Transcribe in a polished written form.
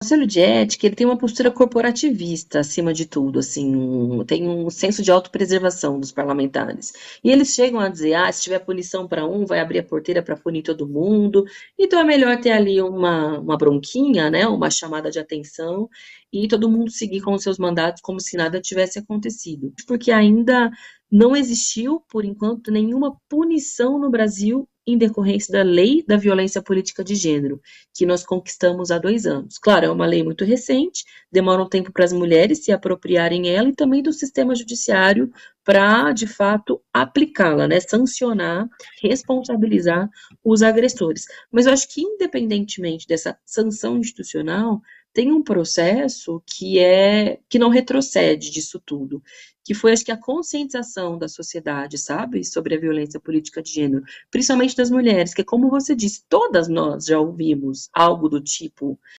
Conselho de Ética, ele tem uma postura corporativista, acima de tudo, assim, tem um senso de autopreservação dos parlamentares. E eles chegam a dizer, se tiver punição para um, vai abrir a porteira para punir todo mundo. Então é melhor ter ali uma bronquinha, né, uma chamada de atenção, e todo mundo seguir com os seus mandatos como se nada tivesse acontecido. Porque ainda não existiu, por enquanto, nenhuma punição no Brasil em decorrência da lei da violência política de gênero, que nós conquistamos há 2 anos. Claro, é uma lei muito recente, demora um tempo para as mulheres se apropriarem ela e também do sistema judiciário para, de fato, aplicá-la, né, sancionar, responsabilizar os agressores. Mas eu acho que, independentemente dessa sanção institucional, tem um processo que não retrocede disso tudo, que foi, acho que, a conscientização da sociedade, sabe, sobre a violência política de gênero, principalmente das mulheres, que, como você disse, todas nós já ouvimos algo do tipo